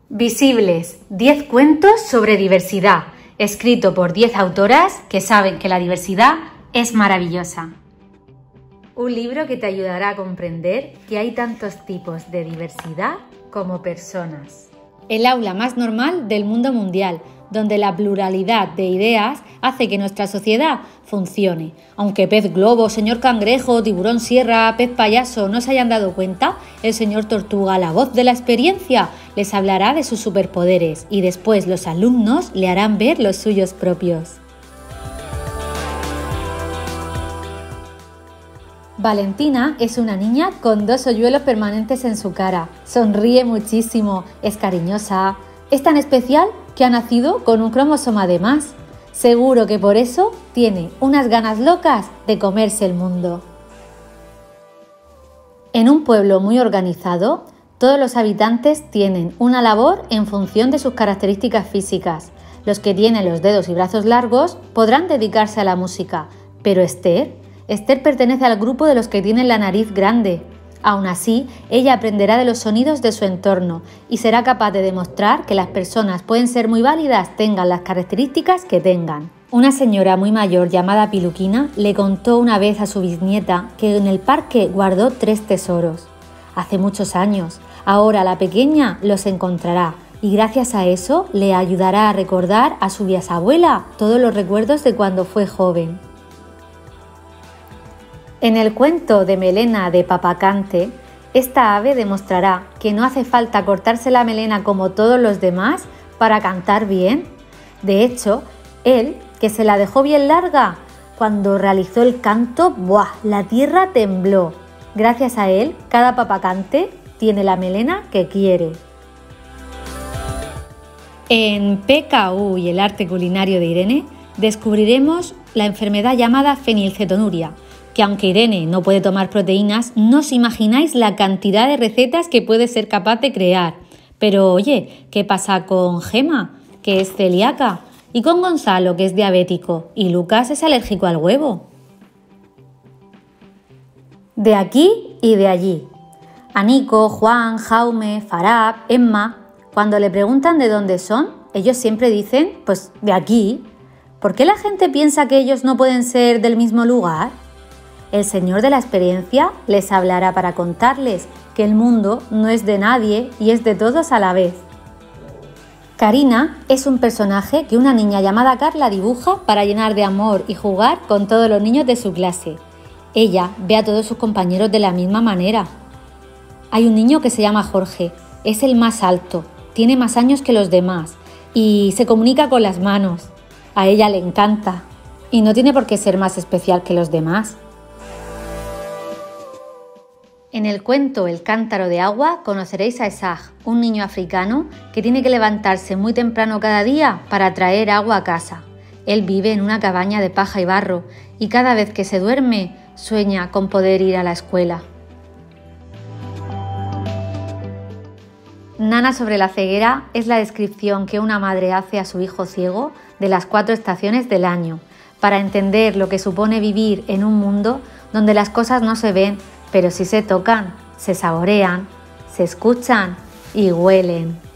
Visibles, 10 cuentos sobre diversidad, escrito por 10 autoras que saben que la diversidad es maravillosa. Un libro que te ayudará a comprender que hay tantos tipos de diversidad como personas. El aula más normal del mundo mundial, donde la pluralidad de ideas hace que nuestra sociedad funcione. Aunque pez globo, señor cangrejo, tiburón sierra, pez payaso no se hayan dado cuenta, el señor tortuga, la voz de la experiencia, les hablará de sus superpoderes y después los alumnos le harán ver los suyos propios. Valentina es una niña con 2 hoyuelos permanentes en su cara. Sonríe muchísimo, es cariñosa. Es tan especial que ha nacido con un cromosoma de más. Seguro que por eso tiene unas ganas locas de comerse el mundo. En un pueblo muy organizado, todos los habitantes tienen una labor en función de sus características físicas. Los que tienen los dedos y brazos largos podrán dedicarse a la música, pero Esther pertenece al grupo de los que tienen la nariz grande. Aún así, ella aprenderá de los sonidos de su entorno y será capaz de demostrar que las personas pueden ser muy válidas, tengan las características que tengan. Una señora muy mayor llamada Piluquina le contó una vez a su bisnieta que en el parque guardó 3 tesoros. Hace muchos años, ahora la pequeña los encontrará y gracias a eso le ayudará a recordar a su bisabuela todos los recuerdos de cuando fue joven. En el cuento de Melena de Papacante, esta ave demostrará que no hace falta cortarse la melena como todos los demás para cantar bien. De hecho, él, que se la dejó bien larga, cuando realizó el canto, ¡buah!, la tierra tembló. Gracias a él, cada papacante tiene la melena que quiere. En PKU y el arte culinario de Irene, descubriremos la enfermedad llamada fenilcetonuria, que aunque Irene no puede tomar proteínas, no os imagináis la cantidad de recetas que puede ser capaz de crear. Pero oye, ¿qué pasa con Gema, que es celíaca? Y con Gonzalo, que es diabético, y Lucas es alérgico al huevo. De aquí y de allí. A Nico, Juan, Jaume, Farab, Emma, cuando le preguntan de dónde son, ellos siempre dicen, pues de aquí. ¿Por qué la gente piensa que ellos no pueden ser del mismo lugar? El señor de la experiencia les hablará para contarles que el mundo no es de nadie y es de todos a la vez. Karina es un personaje que una niña llamada Carla dibuja para llenar de amor y jugar con todos los niños de su clase. Ella ve a todos sus compañeros de la misma manera. Hay un niño que se llama Jorge, es el más alto, tiene más años que los demás y se comunica con las manos. A ella le encanta y no tiene por qué ser más especial que los demás. En el cuento El cántaro de agua conoceréis a Esag, un niño africano que tiene que levantarse muy temprano cada día para traer agua a casa. Él vive en una cabaña de paja y barro y cada vez que se duerme sueña con poder ir a la escuela. Nana sobre la ceguera es la descripción que una madre hace a su hijo ciego de las 4 estaciones del año, para entender lo que supone vivir en un mundo donde las cosas no se ven, pero sí se tocan, se saborean, se escuchan y huelen.